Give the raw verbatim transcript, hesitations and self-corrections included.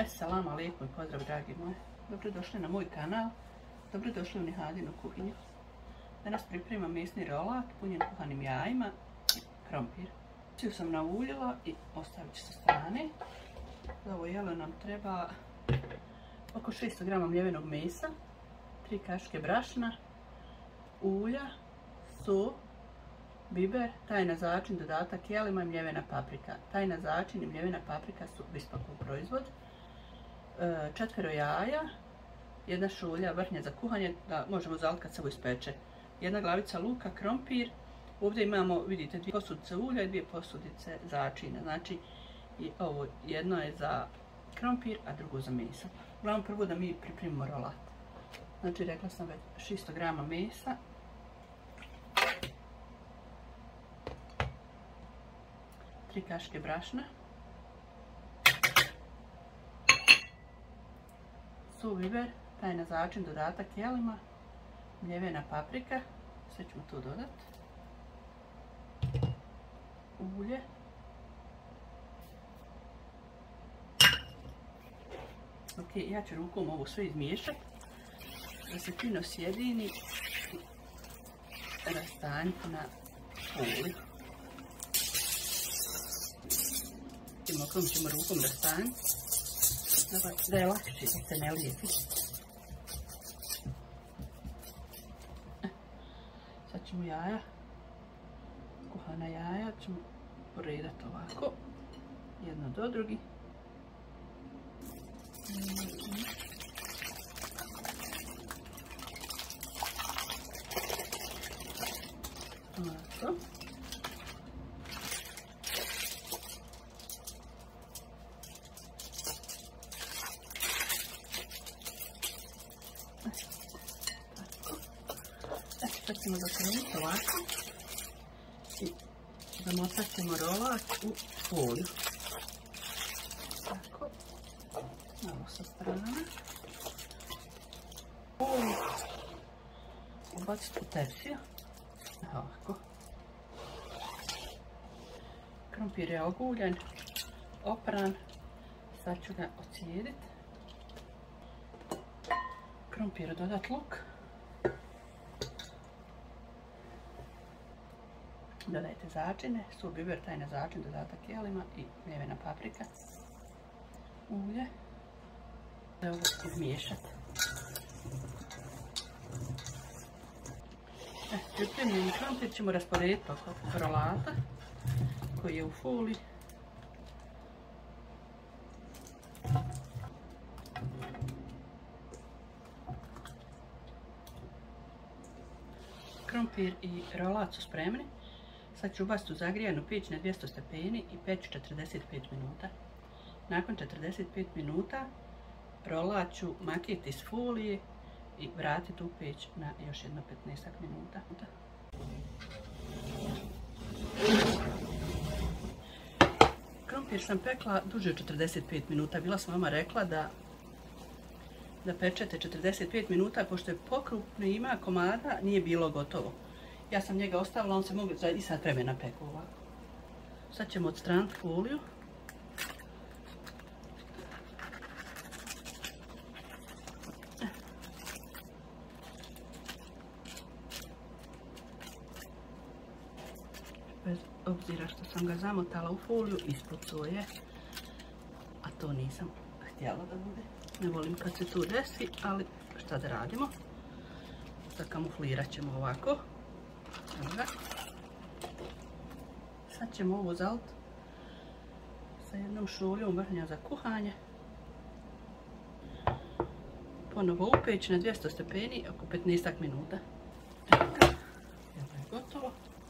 Assalamu alaikum i pozdrav dragi moji. Dobrodošli na moj kanal. Dobrodošli u Nihadinu kuhinju. Danas pripremam mesni rolat punjen kuhanim jajima i krompir. Sve sam nauljila i ostavit ću sa strane. Za ovo jelo nam treba oko šesto grama mljevenog mesa, tri kašike brašna, ulja, so, biber, tajna začin, dodatak jelima i mljevena paprika. Tajna začin i mljevena paprika su Bispakov proizvod. Četvero jaja, jedna šulja vrhnja za kuhanje, da možemo zaliti kad se ovo ispeče. Jedna glavica luka, krompir. Ovdje imamo, vidite, dvije posudice ulja i dvije posudice začina. Znači, i ovo jedno je za krompir, a drugo za meso. Uglavnom prvo da mi pripremimo rolat. Znači, rekla sam već šesto grama mesa. Tri kašike brašna. So, biber, tajna začin, dodatak jelima, mljevena paprika, sve ćemo to dodati, ulje, ok, ja ću rukom ovo sve izmiješati, da se fino sjedini i rastanjiti na foliju. Vidimo kom ćemo rukom rastanjiti, da je lakše, da se ne lijepi. Sad ćemo jaja, kuhana jaja ćemo poredati ovako, jedno do drugi. Ovako. Sad ćemo zakrenuti ovako i zamotat ćemo rolat u foliju. Tako, malo sa strane. Foliju ubaciti u tepsiju. Ovako. Krompir je oguljen, opran. Sad ću ga ocijediti. Krompiru dodati luk. Dodajte začine, so, biber, tajna začin, dodatak jelima i mljevena paprika, ulje. Da ovo izmiješati. E, pripremljeni krompir ćemo rasporediti oko rolata koji je u foliji. Krompir i rolat su spremni. Sad ću ubaciti u zagrijanu peć na dvjesto stepeni i peći četrdeset pet minuta. Nakon četrdeset pet minuta rolat ću makiti iz folije i vratiti u peć na još jedno petnaest minuta. Krompir sam pekla duže od četrdeset pet minuta. Bila sam vama rekla da da pečete četrdeset pet minuta, pošto je pokrupno i ima komada, nije bilo gotovo. Ja sam njega ostavila, on se mogu za i sat vremena peku ovako. Sad ćemo odstraniti foliju. Bez obzira što sam ga zamotala u foliju, ispucao je. A to nisam htjela da bude. Ne volim kad se to desi, ali šta da radimo? Zakamuflirat ćemo ovako. Sad ćemo ovo zaliti sa jednom šuljom vrhnja za kuhanje. Ponovo upeći na dvjesto stepeni oko petnaest minuta. Evo je gotovo.